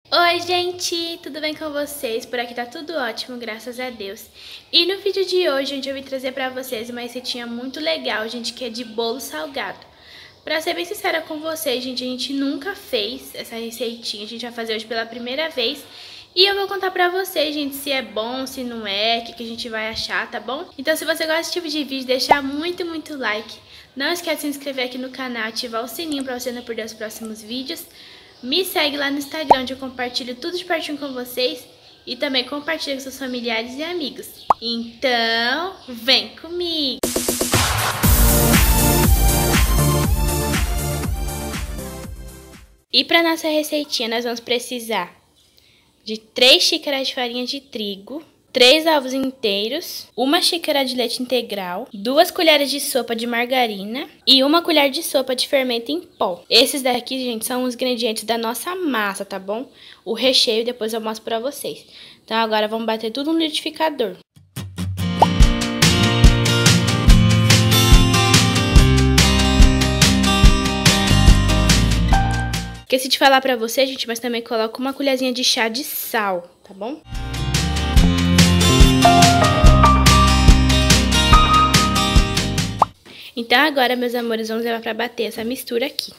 Oi gente, tudo bem com vocês? Por aqui tá tudo ótimo, graças a Deus. E no vídeo de hoje, gente, eu vim trazer pra vocês uma receitinha muito legal, gente, que é de bolo salgado. Pra ser bem sincera com vocês, gente, a gente nunca fez essa receitinha, a gente vai fazer hoje pela primeira vez. E eu vou contar pra vocês, gente, se é bom, se não é, o que a gente vai achar, tá bom? Então se você gosta desse tipo de vídeo, deixa muito like. Não esquece de se inscrever aqui no canal, ativar o sininho pra você não perder os próximos vídeos. Me segue lá no Instagram, onde eu compartilho tudo de pertinho com vocês. E também compartilha com seus familiares e amigos. Então, vem comigo! E para nossa receitinha, nós vamos precisar de 3 xícaras de farinha de trigo, 3 ovos inteiros, 1 xícara de leite integral, 2 colheres de sopa de margarina e 1 colher de sopa de fermento em pó. Esses daqui, gente, são os ingredientes da nossa massa, tá bom? O recheio depois eu mostro pra vocês. Então agora vamos bater tudo no liquidificador. Esqueci de falar pra vocês, gente, mas também coloco 1 colherzinha de chá de sal, tá bom? Então agora, meus amores, vamos levar pra bater essa mistura aqui.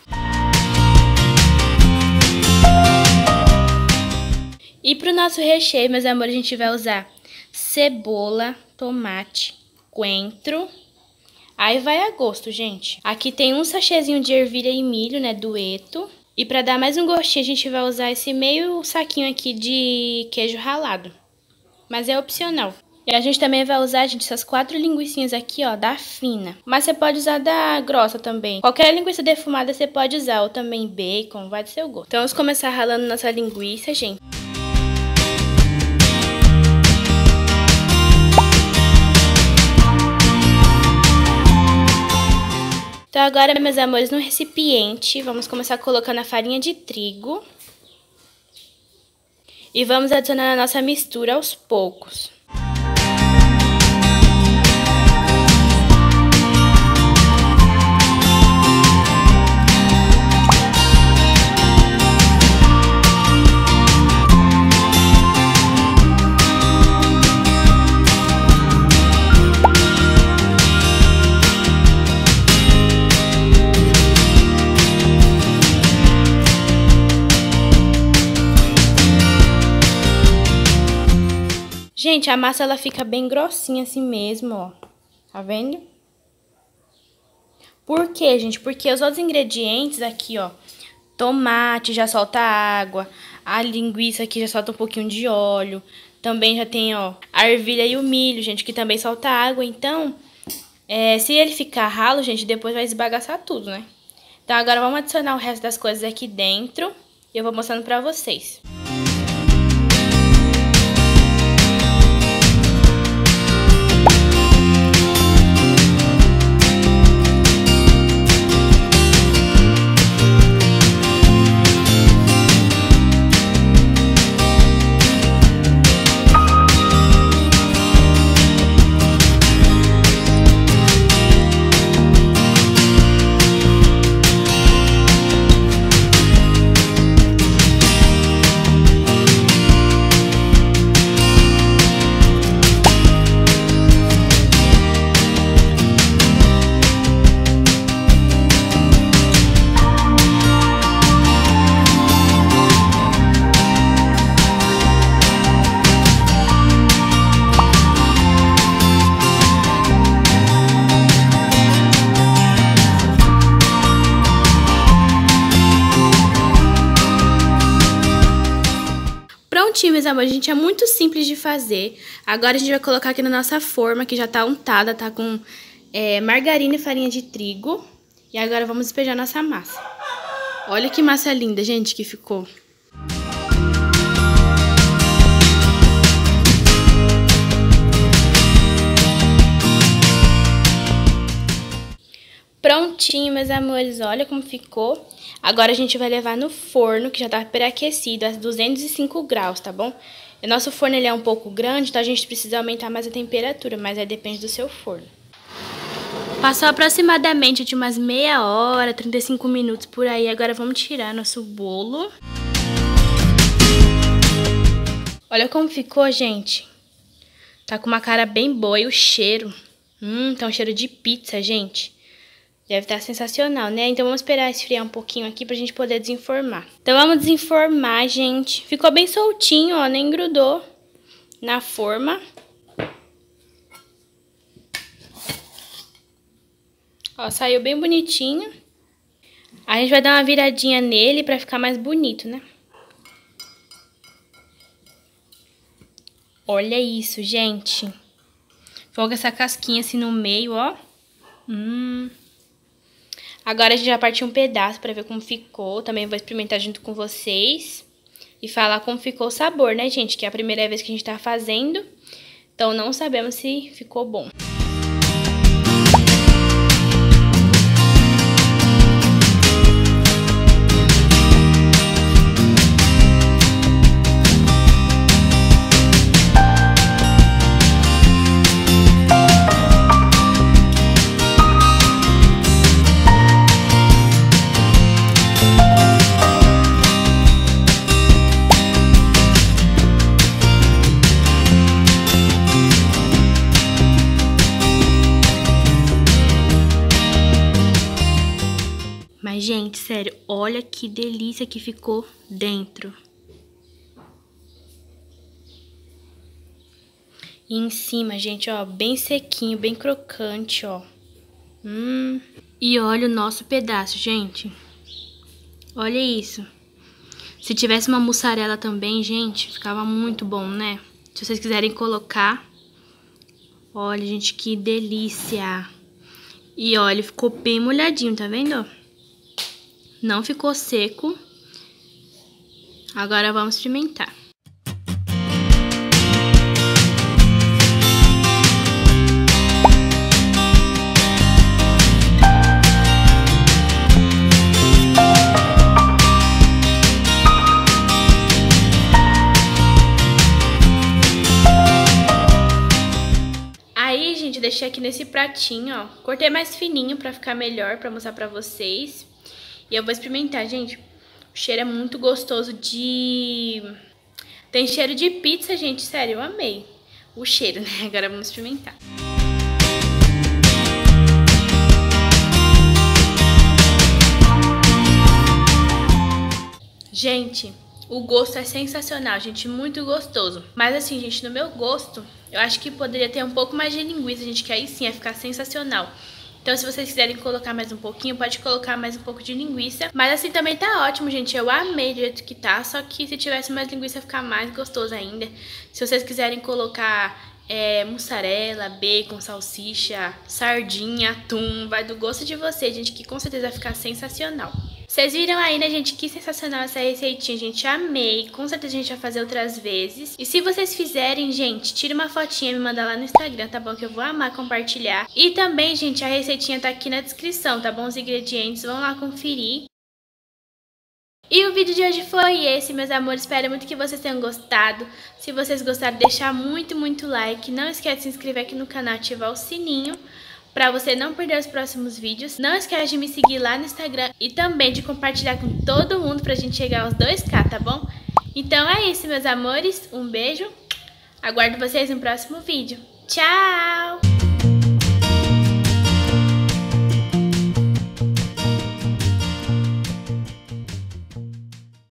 E pro nosso recheio, meus amores, a gente vai usar cebola, tomate, coentro. Aí vai a gosto, gente. Aqui tem um sachêzinho de ervilha e milho, né, dueto. E pra dar mais um gostinho, a gente vai usar esse meio saquinho aqui de queijo ralado. Mas é opcional. E a gente também vai usar, gente, essas 4 linguiçinhas aqui, ó, da fina. Mas você pode usar da grossa também. Qualquer linguiça defumada você pode usar, ou também bacon, vai do seu gosto. Então vamos começar ralando nossa linguiça, gente. Então agora, meus amores, no recipiente, vamos começar colocando a farinha de trigo. E vamos adicionando a nossa mistura aos poucos. Gente, a massa ela fica bem grossinha assim mesmo, ó. Tá vendo? Por quê, gente? Porque os outros ingredientes aqui, ó. Tomate já solta água. A linguiça aqui já solta um pouquinho de óleo. Também já tem, ó, a ervilha e o milho, gente, que também solta água. Então, se ele ficar ralo, gente, depois vai esbagaçar tudo, né? Então, agora vamos adicionar o resto das coisas aqui dentro. E eu vou mostrando pra vocês. Prontinho, meus amores, gente, é muito simples de fazer. Agora a gente vai colocar aqui na nossa forma, que já tá untada, tá com margarina e farinha de trigo. E agora vamos despejar nossa massa. Olha que massa linda, gente, que ficou. Prontinho, meus amores, olha como ficou. Agora a gente vai levar no forno, que já tá pré-aquecido, a 205 graus, tá bom? O nosso forno ele é um pouco grande, então a gente precisa aumentar mais a temperatura, mas aí depende do seu forno. Passou aproximadamente de umas meia hora, 35 minutos por aí. Agora vamos tirar nosso bolo. Olha como ficou, gente. Tá com uma cara bem boa e o cheiro. Tá um cheiro de pizza, gente. Deve estar sensacional, né? Então vamos esperar esfriar um pouquinho aqui pra gente poder desenformar. Então vamos desenformar, gente. Ficou bem soltinho, ó, nem grudou na forma. Ó, saiu bem bonitinho. A gente vai dar uma viradinha nele pra ficar mais bonito, né? Olha isso, gente. Joga essa casquinha assim no meio, ó. Agora a gente vai partir um pedaço pra ver como ficou. Também vou experimentar junto com vocês. E falar como ficou o sabor, né, gente? Que é a primeira vez que a gente tá fazendo. Então não sabemos se ficou bom. Mas, gente, sério, olha que delícia que ficou dentro. E em cima, gente, ó, bem sequinho, bem crocante, ó. E olha o nosso pedaço, gente. Olha isso. Se tivesse uma mussarela também, gente, ficava muito bom, né? Se vocês quiserem colocar. Olha, gente, que delícia. E olha, ficou bem molhadinho, tá vendo? Não ficou seco. Agora vamos experimentar. Aí, gente, eu deixei aqui nesse pratinho, ó. Cortei mais fininho pra ficar melhor, pra mostrar pra vocês. E eu vou experimentar, gente. O cheiro é muito gostoso de... Tem cheiro de pizza, gente. Sério, eu amei o cheiro, né? Agora vamos experimentar. Gente, o gosto é sensacional, gente. Muito gostoso. Mas assim, gente, no meu gosto, eu acho que poderia ter um pouco mais de linguiça, gente. Que aí sim ia ficar sensacional. Então, se vocês quiserem colocar mais um pouquinho, pode colocar mais um pouco de linguiça. Mas assim também tá ótimo, gente. Eu amei do jeito que tá. Só que se tivesse mais linguiça, ia ficar mais gostoso ainda. Se vocês quiserem colocar mussarela, bacon, salsicha, sardinha, atum, vai do gosto de vocês, gente, que com certeza vai ficar sensacional. Vocês viram aí, né, gente, que sensacional essa receitinha, gente, amei. Com certeza a gente vai fazer outras vezes. E se vocês fizerem, gente, tira uma fotinha e me manda lá no Instagram, tá bom? Que eu vou amar compartilhar. E também, gente, a receitinha tá aqui na descrição, tá bom? Os ingredientes, vão lá conferir. E o vídeo de hoje foi esse, meus amores. Espero muito que vocês tenham gostado. Se vocês gostaram, deixar muito like. Não esquece de se inscrever aqui no canal e ativar o sininho pra você não perder os próximos vídeos. Não esquece de me seguir lá no Instagram e também de compartilhar com todo mundo pra gente chegar aos 2K, tá bom? Então é isso, meus amores. Um beijo. Aguardo vocês no próximo vídeo. Tchau!